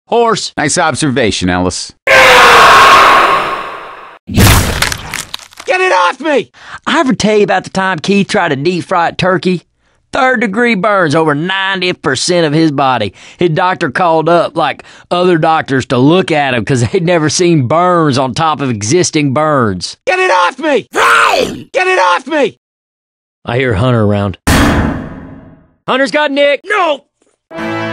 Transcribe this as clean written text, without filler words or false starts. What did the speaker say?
Horse. Nice observation, Ellis. Get it off me! I ever tell you about the time Keith tried to deep fry a turkey? 3rd-degree burns over 90% of his body. His doctor called up, like other doctors, to look at him because they'd never seen burns on top of existing burns. Get it off me! Get it off me! I hear Hunter around. Hunter's got Nick! No!